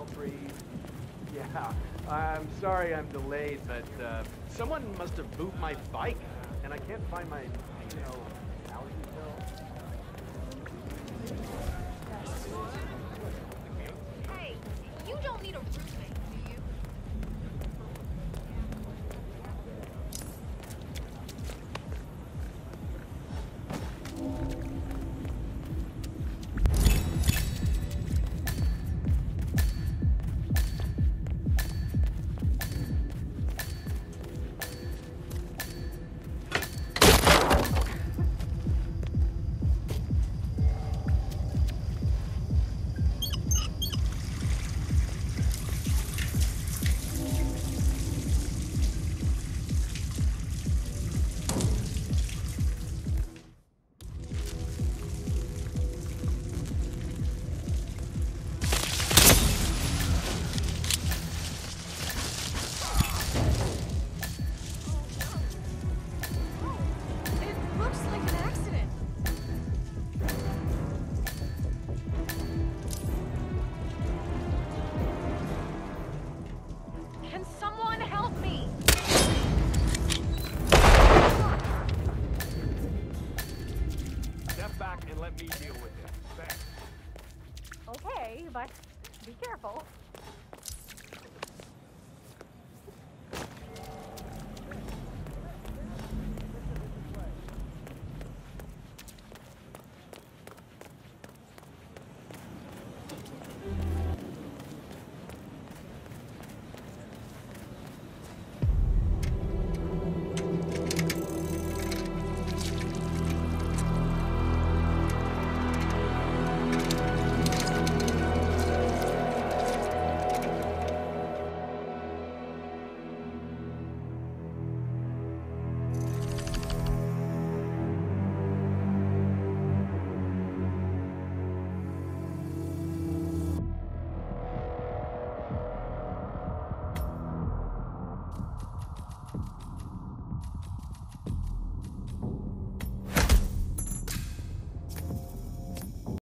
all three. Yeah, I'm sorry I'm delayed, but someone must have moved my bike, and I can't find my, allergy pill. Hey, you don't need a roommate, do you? Can someone help me? Step back and let me deal with it. Thanks. Okay, but be careful.